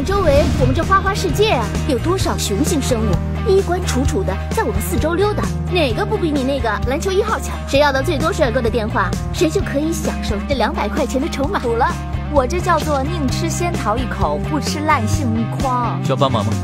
看周围，我们这花花世界啊，有多少雄性生物衣冠楚楚的在我们四周溜达，哪个不比你那个篮球1号强？谁要到最多帅哥的电话，谁就可以享受这200块钱的筹码。 đủ了，我这叫做宁吃仙桃一口，不吃烂杏一筐。 需要帮忙吗？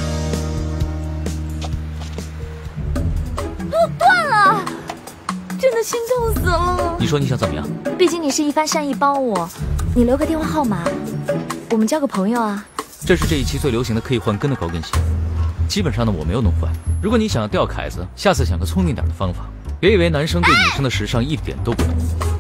断了，真的心痛死了。 你说你想怎么样？ 毕竟你是一番善意帮我，你留个电话号码，我们交个朋友啊。 这是这一期最流行的可以换跟的高跟鞋，基本上呢我没有弄坏。如果你想要钓凯子，下次想个聪明点的方法，别以为男生对女生的时尚一点都不懂。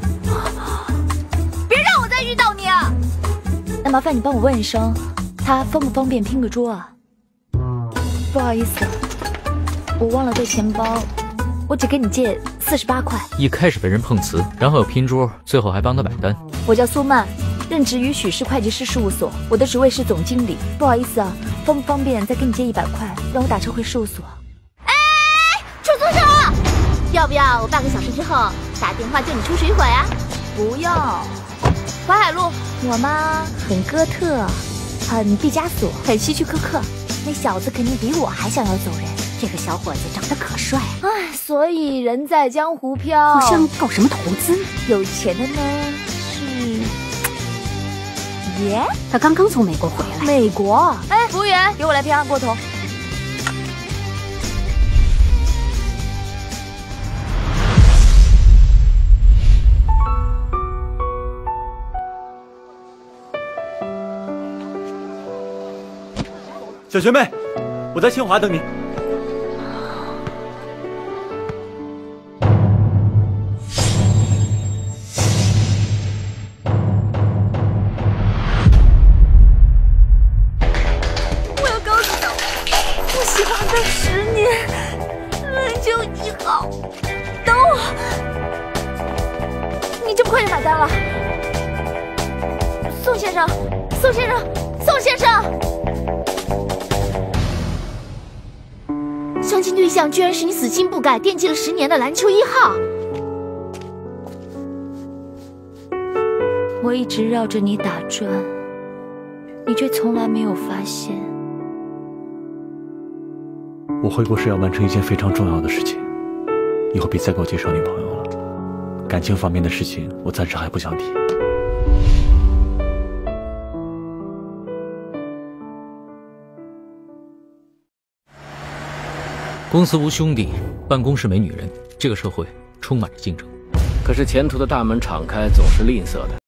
别让我再遇到你啊！那麻烦你帮我问一声，他方不方便拼个桌啊？不好意思，我忘了带钱包，我只给你借48块。 一开始被人碰瓷，然后有拼桌，最后还帮他买单。 我叫苏曼，任职于许氏会计师事务所，我的职位是总经理。不好意思啊，方不方便再给你借100块，让我打车回事务所？ 哎，出租车，要不要我半个小时之后打电话救你出水火呀？ 不要。淮海路，我吗？很哥特，很毕加索，很希区柯克。那小子肯定比我还想要走人。这个小伙子长得可帅，哎，所以人在江湖飘。 好像搞什么投资？ 有钱的呢是爷， 他刚刚从美国回来。 美国？哎，服务员，给我来瓶二锅头。 小学妹，我在清华等你。 我要告诉他，我喜欢他10年，篮球1号。等我，你这么快就买单了？宋先生，宋先生，宋先生！ 相亲对象居然是你死心不改惦记了10年的篮球1号。 我一直绕着你打转，你却从来没有发现。 我回国是要完成一件非常重要的事情，以后别再给我介绍女朋友了。感情方面的事情，我暂时还不想提。 公司无兄弟，办公室没女人，这个社会充满着竞争。 可是前途的大门敞开总是吝啬的，